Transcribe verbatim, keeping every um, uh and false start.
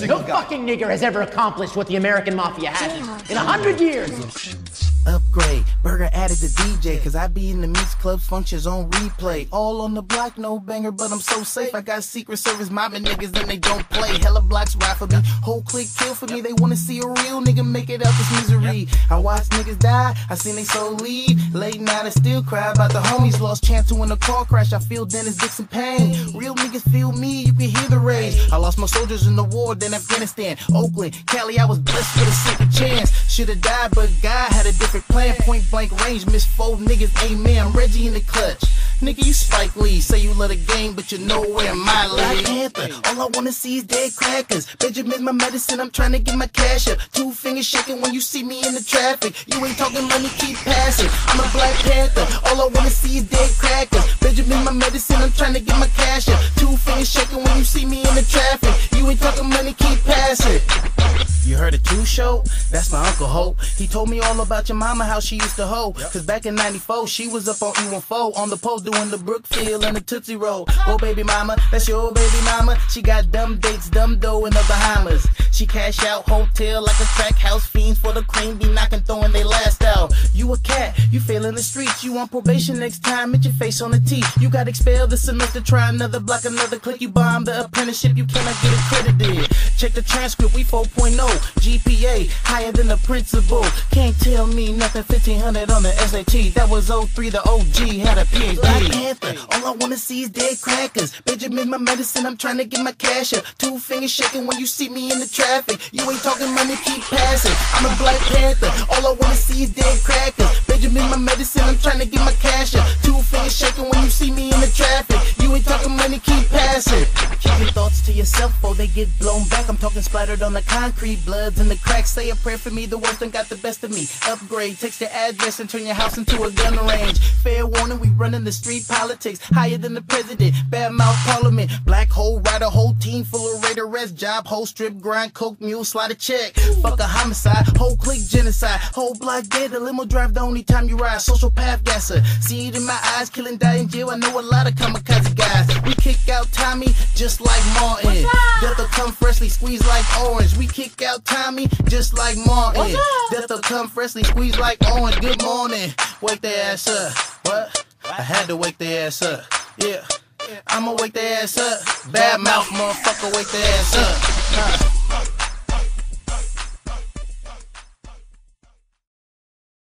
single no guy. fucking nigger has ever accomplished what the American Mafia has in a hundred years. Upgrade, Burger added the D J, cause I be in the Meats Clubs functions on replay. All on the block, no banger, but I'm so safe. I got Secret Service mobbing niggas and they don't play. Hella blocks ride for me, whole clique kill for me. They wanna see a real nigga make it out this misery. I watch niggas die, I seen they soul leave. Late night I still cry about the homies lost chance to in a car crash. I feel Dennis Dixon pain. Real niggas feel me, you can hear the rage. I lost my soldiers in the war, then Afghanistan, Oakland, Cali. I was blessed with a second chance. Should've died, but God had a different plan. Point blank range, miss four niggas, amen. I'm Reggie in the clutch. Nigga, you Spike Lee. Say you love the game, but you're nowhere in my league. Black Panther, all I wanna see is dead crackers. Benjamin's my medicine, I'm trying to get my cash up. Two fingers shaking when you see me in the traffic. You ain't talking money, keep passing. I'm a Black Panther, all I wanna see is dead crackers. Benjamin's my medicine, I'm trying to get my cash up. Two fingers shaking when you see me in the traffic. You ain't talking money, keep passing. You heard of Two Show? That's my Uncle Hope. He told me all about your mama, how she used to hoe. Cause back in ninety-four, she was up on E one four on the pole doing the Brookfield and the Tootsie Roll. Oh baby mama, that's your baby mama. She got dumb dates, dumb dough in the Bahamas. She cash out hotel like a crack house. Fiends for the cream, be knocking, throwing they last out. You a cat, you fail in the streets. You on probation next time, hit your face on the T. You got expelled this semester, try another block, another click. You bomb the apprenticeship, you cannot get accredited. Check the transcript, we four point oh. G P A higher than the principal. Can't tell me nothing. Fifteen hundred on the S A T. That was oh three. The O G had a P H D. Black Panther, all I wanna see is dead crackers. Benjamin's my medicine, I'm trying to get my cash up. Two fingers shaking when you see me in the traffic. You ain't talking money, keep passing. I'm a Black Panther, all I wanna see is dead crackers. Benjamin's my medicine, I'm trying to get my cash up. Two fingers shaking when you see me in the traffic. You ain't talking money, keep passing. Keep your thoughts to yourself or they get blown back. I'm talking splattered on the concrete, bloods in the cracks. Say a prayer for me, the worst done got the best of me. Upgrade, text your address and turn your house into a gun range. Fair warning, we running the street politics. Higher than the president, bad mouth parliament. Black hole, ride a whole team full of Raiderettes. Job, whole strip, grind, coke, mule, slide a check. Fuck a homicide, whole clique genocide. Whole block dead, the limo drive the only time you ride. Social path gasser, see it in my eyes. Killing, die in jail, I know a lot of kamikaze guys. We kick out Tommy, just like Martin. Death will come freshly squeezed like orange. We kick out Tommy, just like Martin. Death will come freshly squeezed like orange. Good morning, wake their ass up. What? I had to wake their ass up. Yeah, I'ma wake their ass up. Bad mouth motherfucker, wake their ass up. Nah.